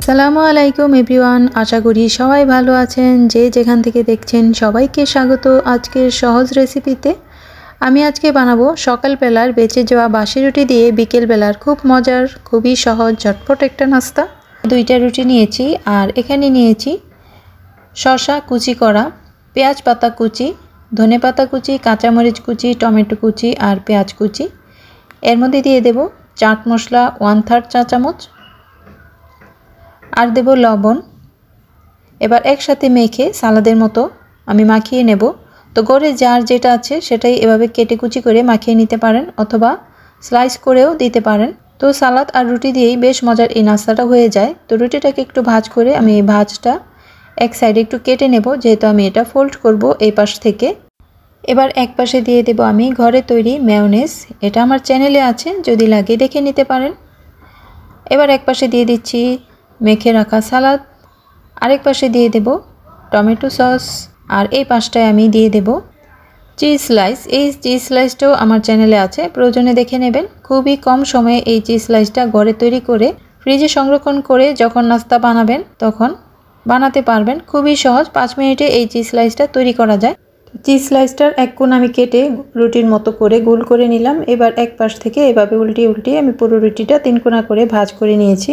আসসালামু আলাইকুম এভরিওয়ান, আশা করি সবাই ভালো আছেন। যে যেখান থেকে দেখছেন সবাইকে স্বাগত আজকের সহজ রেসিপিতে। আমি আজকে বানাবো সকালবেলার বেঁচে যাওয়া বাসি রুটি দিয়ে বিকেলবেলার খুব মজার, খুবই সহজ ঝটপট একটা নাস্তা। 2টা রুটি নিয়েছি আর এখানে নিয়েছি শসা কুচি করা, পেঁয়াজ পাতা কুচি, ধনে পাতা কুচি, কাঁচামরিচ কুচি, টমেটো কুচি আর পেঁয়াজ কুচি। এর মধ্যে দিয়ে দেব চাট মশলা 1/3 চা চামচ আর দেব লবণ। এবার একসাথে মেখে সালাদের মতো আমি মাখিয়ে নেব। তো ঘরে যার যেটা আছে সেটাই এভাবে কেটে কুচি করে মাখিয়ে নিতে পারেন অথবা স্লাইস করেও দিতে পারেন। তো সালাদ আর রুটি দিয়েই বেশ মজার এই নাস্তাটা হয়ে যায়। তো রুটিটাকে একটু ভাজ করে আমি এই ভাজটা এক সাইডে একটু কেটে নেব, যেহেতু আমি এটা ফোল্ড করব এই পাশ থেকে। এবার এক পাশে দিয়ে দেব আমি ঘরে তৈরি মেয়োনেজ। এটা আমার চ্যানেলে আছে, যদি লাগে দেখে নিতে পারেন। এবার এক পাশে দিয়ে দিচ্ছি মেখে রাখা সালাদ, আরেক পাশে দিয়ে দেব টমেটো সস আর এই পাশটায় আমি দিয়ে দেব চিজ স্লাইস। এই চিজ স্লাইসটাও আমার চ্যানেলে আছে, প্রয়োজনে দেখে নেবেন। খুবই কম সময়ে এই চিজ স্লাইসটা ঘরে তৈরি করে ফ্রিজে সংরক্ষণ করে যখন নাস্তা বানাবেন তখন বানাতে পারবেন। খুবই সহজ, 5 মিনিটে এই চিজ স্লাইসটা তৈরি করা যায়। চিজ স্লাইসটার এক কোণ আমি কেটে রুটির মতো করে গোল করে নিলাম। এবার এক পাশ থেকে এভাবে উল্টিয়ে উল্টিয়ে আমি পুরো রুটিটা 3 কোণা করে ভাঁজ করে নিয়েছি।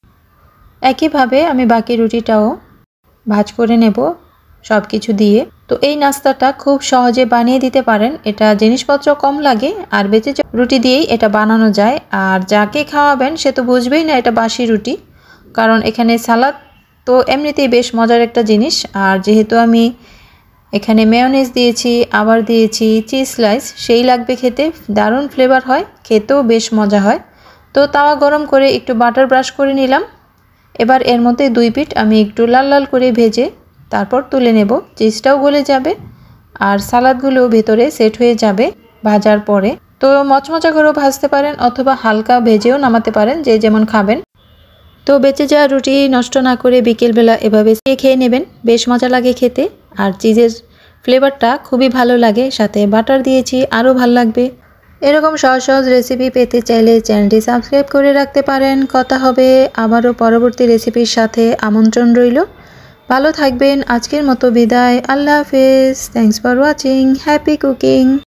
একইভাবে আমি বাকি রুটিটাও ভাঁজ করে নেব সব কিছু দিয়ে। তো এই নাস্তাটা খুব সহজে বানিয়ে দিতে পারেন, এটা জিনিসপত্র কম লাগে আর বেঁচে রুটি দিয়েই এটা বানানো যায়। আর যাকে খাওয়াবেন সে তো বুঝবেই না এটা বাসি রুটি, কারণ এখানে সালাদ তো এমনিতেই বেশ মজার একটা জিনিস। আর যেহেতু আমি এখানে মেয়োনেজ দিয়েছি, আবার দিয়েছি চিজ স্লাইস, সেই লাগবে খেতে, দারুণ ফ্লেভার হয়, খেতেও বেশ মজা হয়। তো তাওয়া গরম করে একটু বাটার ব্রাশ করে নিলাম। এবার এর মধ্যে 2 পিঠ আমি একটু লাল লাল করে ভেজে তারপর তুলে নেব। চিজটাও গলে যাবে আর সালাদগুলো ভেতরে সেট হয়ে যাবে ভাজার পরে। তো মচমচা করেও ভাজতে পারেন অথবা হালকা ভেজেও নামাতে পারেন, যে যেমন খাবেন। তো বেঁচে যাওয়া রুটি নষ্ট না করে বিকেলবেলা এভাবে খেয়ে নেবেন, বেশ মজা লাগে খেতে। আর চিজের ফ্লেভারটা খুবই ভালো লাগে, সাথে বাটার দিয়েছি, আরও ভালো লাগবে। এরকম সহজ সহজ রেসিপি পেতে চাইলে চ্যানেলটি সাবস্ক্রাইব করে রাখতে পারেন। কথা হবে আবারও পরবর্তী রেসিপির সাথে, আমন্ত্রণ রইল। ভালো থাকবেন, আজকের মতো বিদায়, আল্লাহ হাফেজ। Thanks for watching, happy cooking.